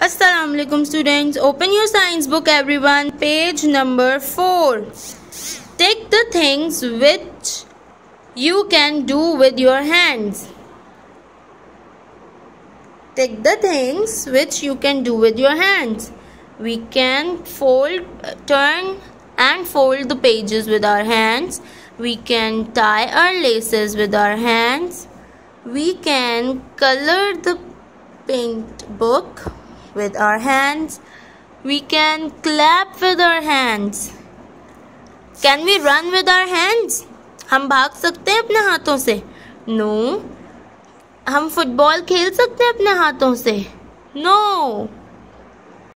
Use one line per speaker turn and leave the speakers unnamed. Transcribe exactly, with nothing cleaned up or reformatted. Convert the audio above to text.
Assalamualaikum students. Open your science book everyone. Page number four. Take the things which you can do with your hands. Take the things which you can do with your hands. We can fold, turn and fold the pages with our hands. We can tie our laces with our hands. We can color the paint book with our hands. We can clap with our hands. Can we run with our hands? हम भाग सकते हैं अपने हाथों से? No. हम football खेल सकते हैं अपने हाथों से? No.